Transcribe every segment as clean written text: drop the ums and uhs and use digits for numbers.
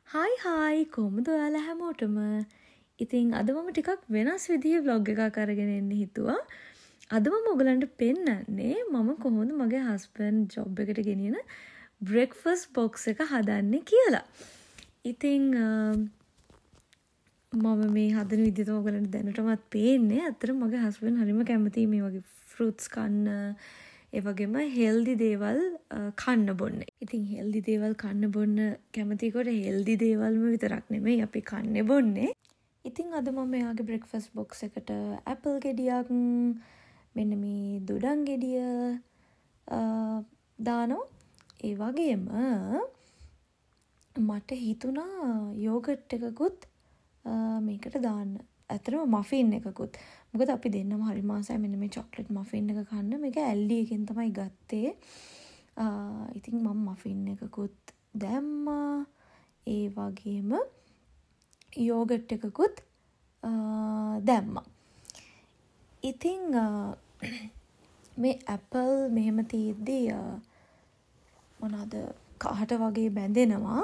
Hi කොහොමද ඔයාලා හැමෝටම? ඉතින් අද මම ටිකක් වෙනස් විදිහේ vlog එකක් අරගෙන එන්න හිතුවා. අද මම ඔයගලන්ට පෙන්නන්නේ මම කොහොමද මගේ හස්බන්ඩ් ජොබ් එකට ගෙනියන breakfast box එක හදන්නේ කියලා. ඉතින් මම මේ හදන විදිහ තමයි ඔයගලන්ට දැනටමත් පේන්නේ. අතට මගේ හස්බන්ඩ් හරිම කැමතියි මේ වගේ fruits කන්න. ඒ වගේම හෙල්දි දේවල් කන්න බොන්න. ඉතින් හෙල්දි දේවල් කන්න බොන්න කැමතිකොට හෙල්දි දේවල්ම විතරක් නෙමෙයි අපි කන්නේ බොන්නේ. ඉතින් අද මම එයාගේ බ්‍රෙක්ෆාස්ට් බොක්ස් එකට ඇපල් ගෙඩියක් මෙන්න මේ දොඩම් ගෙඩිය දානවා. ඒ වගේම මට හිතුණා යෝගට් එකකුත් මේකට දාන්න. ඇත්තටම මෆින් එකකුත්. මොකද අපි දෙන්නම හරි මාසයි මෙන්න මේ චොක්ලට් මෆින් එක කන්න. මේක ඇල්ඩි එකෙන් තමයි ගත්තේ. ඉතින් මම මෆින් එකකුත් දැම්මා. ඒ වගේම යෝගට් එකකුත් දැම්මා. ඉතින් මේ ඇපල් මෙහෙම තියෙද්දි මොනවාද කහට වගේ බැඳෙනවා.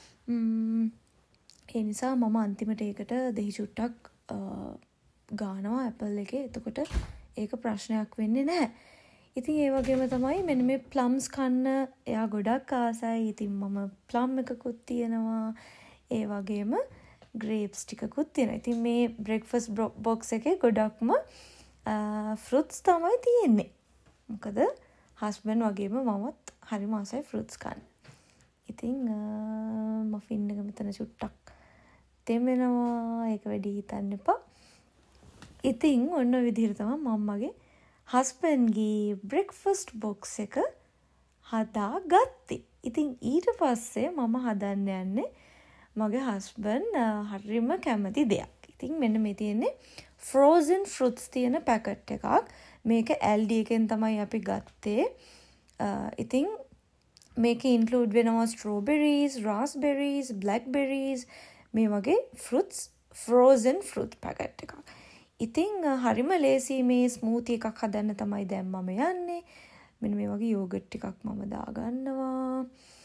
ඒ නිසා මම අන්තිමට ඒකට දෙහි චුට්ටක් ගානවා ඇපල් එකේ. එතකොට ඒක ප්‍රශ්නයක් වෙන්නේ නැහැ. ඉතින් ඒ වගේම තමයි මෙන්න මේ ප්ලම්ස් කන්න එයා ගොඩක් ආසයි. ඉතින් මම ප්ලම් එකකුත් තියෙනවා. ඒ වගේම ග්‍රේප්ස් ටිකකුත් තියෙනවා. ඉතින් මේ බ්‍රෙක්ෆාස්ට් බොක්ස් එකේ ගොඩක්ම ෆෘට්ස් තමයි තියෙන්නේ. මොකද හස්බන්ඩ් වගේම මමත් හරිම ආසයි ෆෘට්ස් කන්න. ඉතින් මෆින් එක මෙතන චුට්ටක් තෙමෙනවා. ඒක වැඩි හිතන්න එපා. ඉතින් ඔන්න ඔය විදිහට තමයි මම මගේ හස්බන්ඩ්ගේ බ්‍රෙක්ෆාස්ට් බොක්ස් එක හදාගත්තේ. ඉතින් ඊට පස්සේ මම හදන්න යන්නේ මගේ හස්බන්ඩ් හරිම කැමති දෙයක්. ඉතින් මෙන්න මේ තියෙන්නේ frozen fruits තියෙන පැකට් එකක්. මේක ඇල්ඩි එකෙන් තමයි අපි ගත්තේ. ඉතින් මේකේ ඉන්ක්ලූඩ් වෙනවා strawberries, raspberries, blackberries මේ වගේ fruits frozen fruit පැකට් එකක්. ඉතින් හරිම ලේසි මේ ස්මූති එකක් හදන්න තමයි දැන් මම යන්නේ. මෙන්න මේ වගේ යෝගට් ටිකක් මම දාගන්නවා.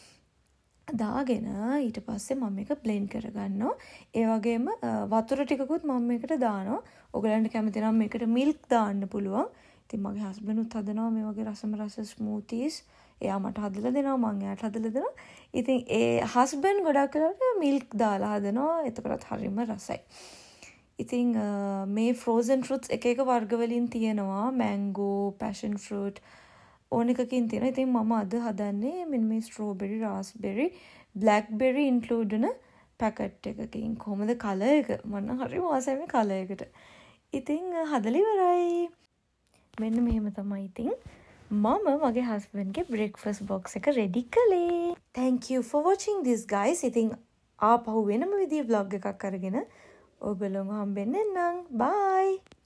දාගෙන ඊට පස්සේ මම මේක බ්ලෙන්ඩ් කරගන්නවා. ඒ වගේම වතුර ටිකකුත් මම මේකට දානවා. ඔයගලන්ට කැමති නම් මේකට මිල්ක් දාන්න පුළුවන්. ඉතින් මගේ හස්බන්ඩ් උත් හදනවා මේ වගේ රසම රස ස්මූතිස්. එයා මට හදලා දෙනවා මම එයාට හදලා දෙනවා. ඉතින් ඒ හස්බන්ඩ් ගොඩක් වෙලාවට මිල්ක් දාලා හදනවා. එතකොටත් හරිම රසයි. ඉතින් මේ ෆ්‍රෝසන් ෆෘට්ස් එක එක වර්ග වලින් තියෙනවා. මැංගෝ, පැෂන් ෆෘට් ඕන එකකින් තියෙනවා. ඉතින් මම අද හදන්නේ මෙන්න මේ ස්ට්‍රෝබෙරි, රාස්බෙරි, බ්ලැක්බෙරි ඉන්ක්ලූඩ් වෙන පැකට් එකකින්. කොහොමද කලර් එක? මම හරිම ආසයි මේ කලර් එකට. ඉතින් හදලා ඉවරයි. මෙන්න මෙහෙම තමයි ඉතින් මම මගේ හස්බන්ඩ්ගේ බ්‍රෙක්ෆාස්ට් බොක්ස් එක රෙඩි කළේ. Thank you for watching this guys. ඉතින් ආපහු වෙනම විදිහේ vlog එකක් අරගෙන ඔයගොල්ලෝම හම්බෙන්න නම් bye.